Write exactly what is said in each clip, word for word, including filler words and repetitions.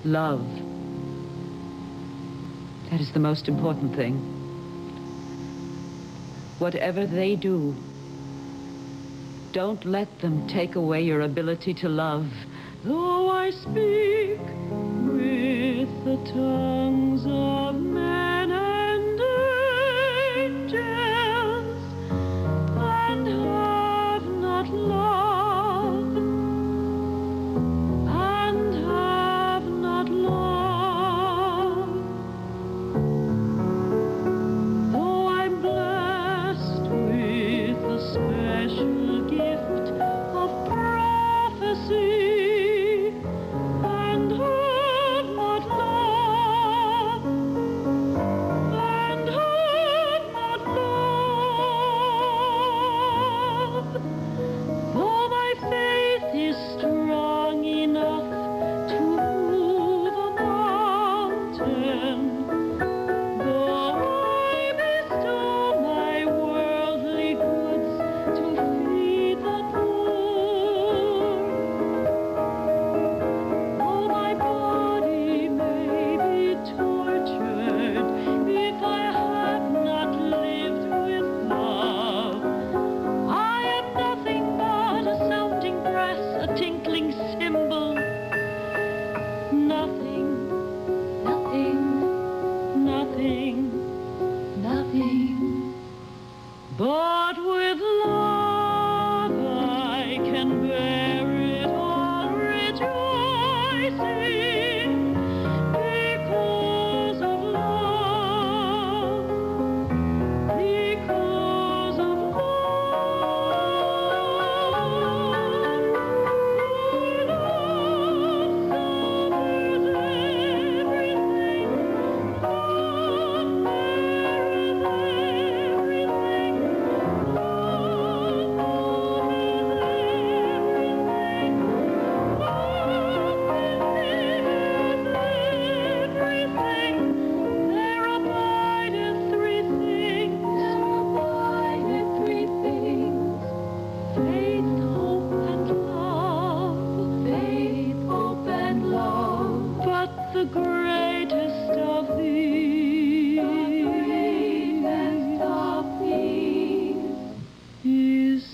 love. That is the most important thing. Whatever they do, don't let them take away your ability to love. Though I speak with the tongues of men and angels, and have not love, and have not love, though I'm blessed with a special gift of prophecy, and have not love, and have not love, though my faith is strong enough to move a mountain, though I bestow my worldly goods to feed the poor, though my body may be tortured if I have not lived with love, I am nothing but a sounding brass, a tinkling cymbal. Nothing, nothing, nothing, nothing. But with love I can bear it all, rejoicing, because of love, because of love. For love suffers everything, love bears everything, love knows everything, love believes everything. There abideth three things, there abideth three things: faith, hope, and love, faith, hope, and love. But the greatest of these, the greatest of these is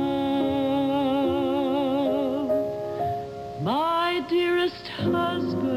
love. My dearest husband,